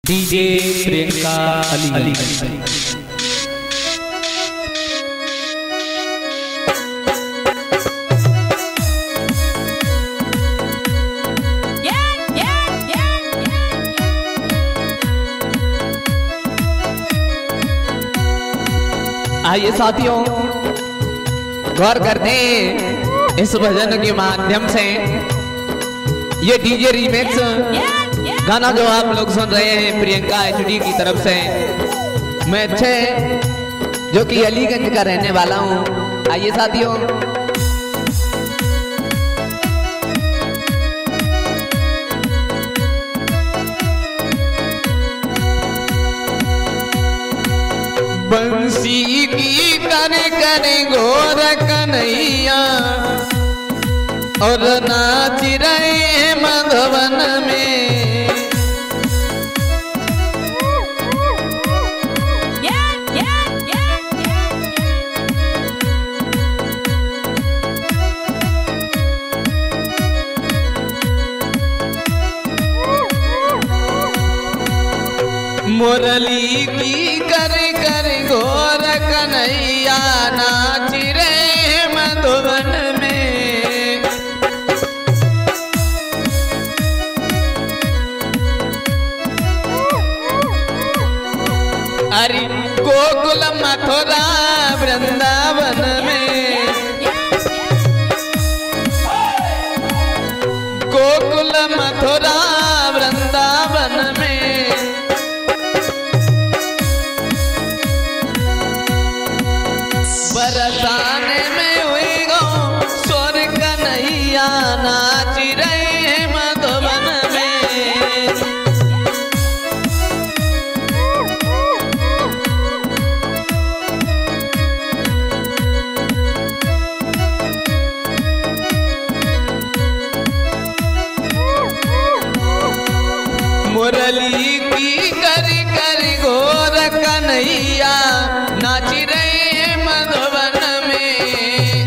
DJ Priyanka Ali. आइए साथियों, गौर करते हैं इस भजन के माध्यम से। ये डीजे रीमिक्स गाना जो आप लोग सुन रहे हैं प्रियंका एचडी की तरफ से। मैं जो कि अलीगंज का रहने वाला हूँ। आइए साथियों, बंसी की कर गोर कन्हैया और नाच रहे मधुबन में। मुरली की कर गोर कन्हैया नाच रहे मधुबन में। अरे गोकुल मथुरा वृंदावन में, गोकुल मथुरा वृंदावन में। बरसाने में हुई गो स्वर कन्हैया नाच रहे मधुबन में। मुरली की कर गोर कन्हैया नाच रहे मधुबन में।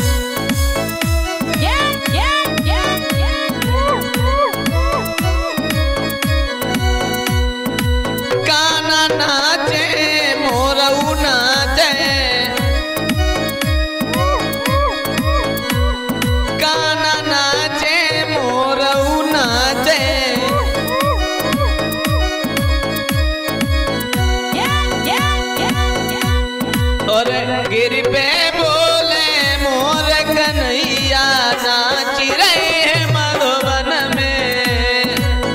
काना नाचे मोरऊ नाचे, काना नाचे मोरऊ नाचे। और गिर पे बोले मोर कन्हैया नाच रहे मधुबन में।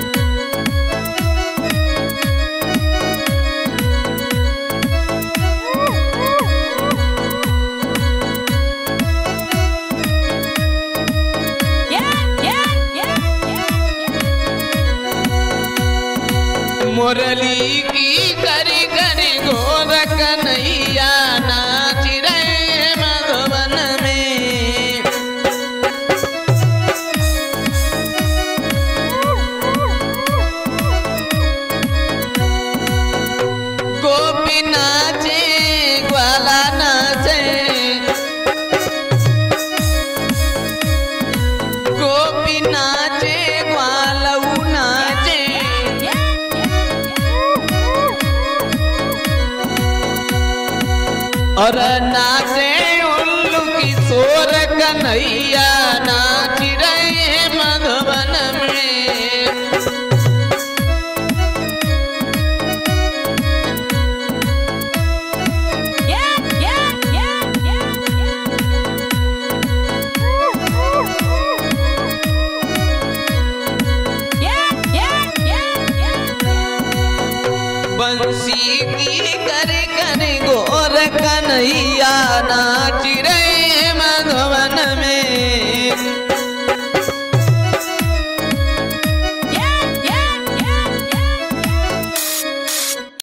मुरली की कर गोर कन्हैया नाच रहे मधुबन में। गोपी नाचे ग्वाला नाचे, गोपी नाचे ग्वालऊ नाचे। और नाचे उल्लू किशोर कन्हैया नाच रहे मधुबन में। बंसी की कर गोर कन्हैया नाच रहे